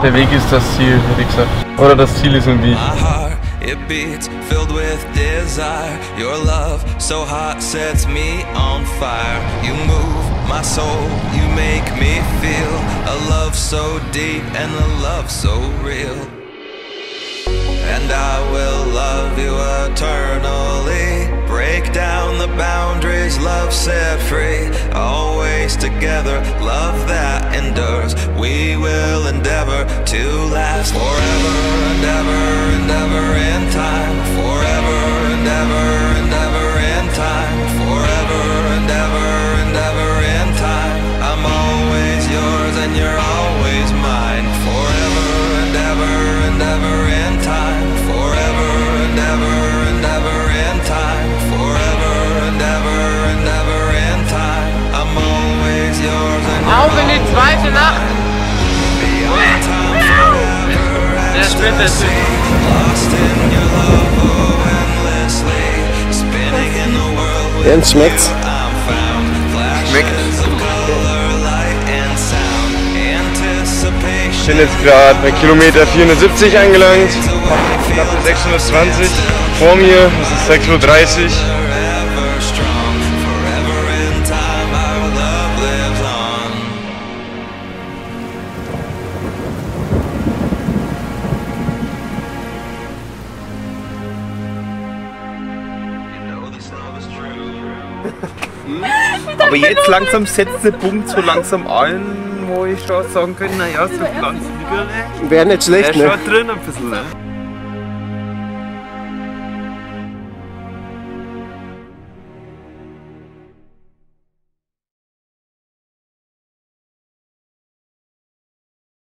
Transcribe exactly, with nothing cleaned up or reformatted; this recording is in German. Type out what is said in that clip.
Der Weg ist das Ziel, hätte ich gesagt. Oder das Ziel ist ein Weg. It beats, filled with desire. Your love, so hot, sets me on fire. You move my soul, you make me feel a love so deep and a love so real. And I will love you eternally. Break down the boundaries, love set free. Always together, love that endures. We will endeavor to last forever and ever and ever in time. Forever and ever and ever in time. Forever and ever and ever in time. I'm always yours and you're always mine. Forever and ever and ever in time. Forever and ever and ever in time. Forever and ever and ever in time. I'm always yours and you're Auf in die zweite Nacht! beyond time forever. Der Spitze. Lost in your love, oh, endlessly. Spinning in the world with Jens, schmeckt's? I'm found. Flashes of color, light and sound. Anticipation. Ich bin jetzt gerade bei Kilometer vierhundertsiebzig angelangt. Knapp sechshundertzwanzig. Vor mir ist es sechs Uhr dreißig. Forever strong. Forever in time, our love lives on. You know this love is true. Aber jetzt langsam setzt der Punkt so langsam ein, wo ich schon sagen könnte, naja, so ganz Niederle. Wäre nicht schlecht, ne? Schon drin ein bisschen, ne?